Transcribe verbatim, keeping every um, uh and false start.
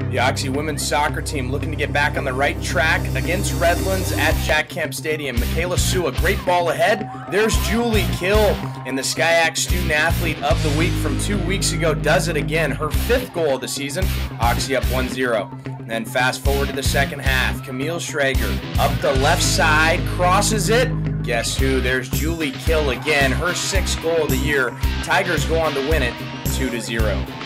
The Oxy women's soccer team looking to get back on the right track against Redlands at Jack Camp Stadium. Michaela Sue, a great ball ahead. There's Julie Khil, and the SCIAC Student Athlete of the Week from two weeks ago does it again. Her fifth goal of the season. Oxy up one zero. And then fast forward to the second half. Camille Schrager up the left side, crosses it. Guess who? There's Julie Khil again. Her sixth goal of the year. Tigers go on to win it two to zero.